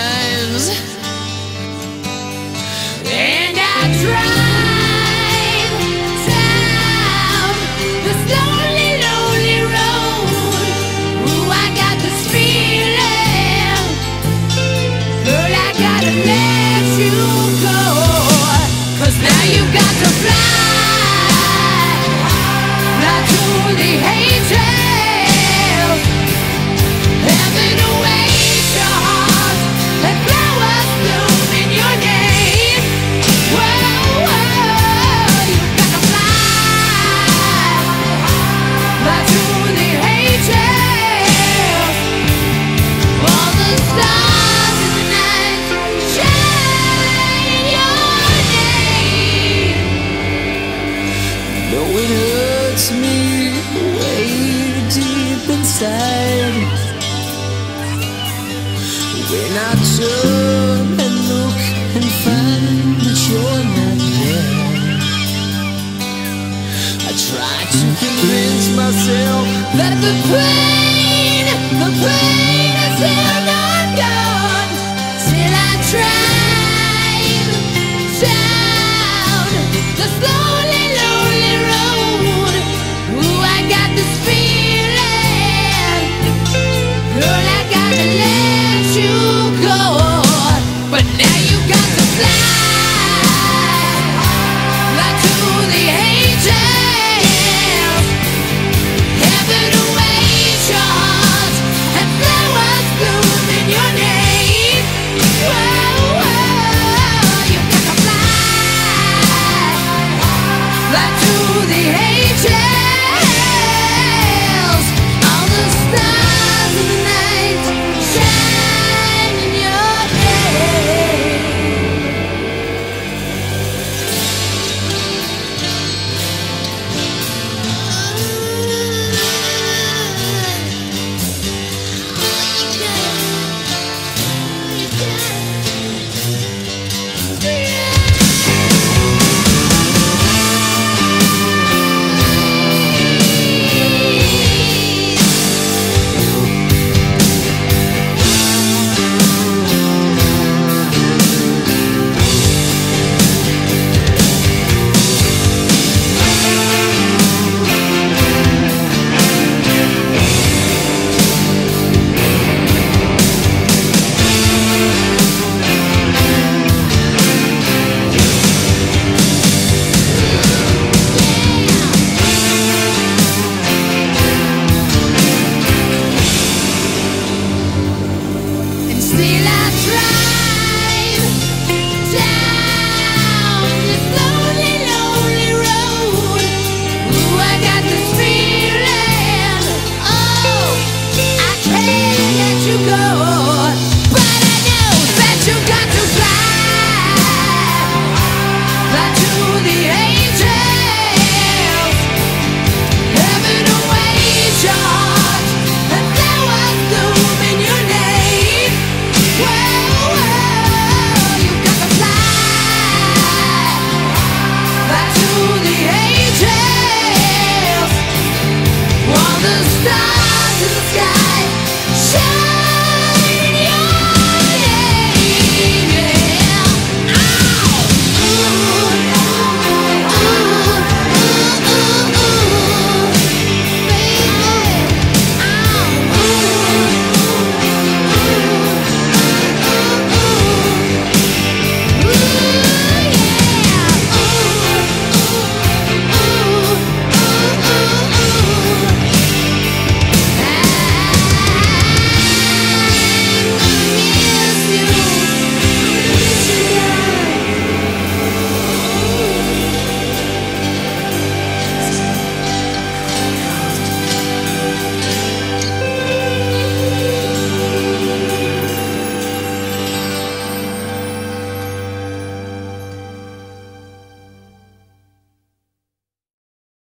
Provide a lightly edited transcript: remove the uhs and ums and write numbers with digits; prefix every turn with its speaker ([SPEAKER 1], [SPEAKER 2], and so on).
[SPEAKER 1] times, and I drive down this lonely, lonely road. Ooh, I got this feeling, girl, I gotta let you go, 'cause now you got to fly to the angels. Heaven awaits your heart, and flowers bloom in your name. Whoa, whoa, you gotta fly to the angels. All the stars in the night shine in your name.
[SPEAKER 2] Though it hurts me way deep inside when I turn and look and find that you're not there. I try to convince myself
[SPEAKER 1] That the pain is still not gone, till I drive down this lonely, lonely road. Ooh, I got this feeling, girl, I gotta let you go, but now you got to fly to the angels. Heaven awaits your heart, and flowers bloom in your name. Whoa, whoa, you gotta fly to the angels. All the stars in the night shine in your name. And still I try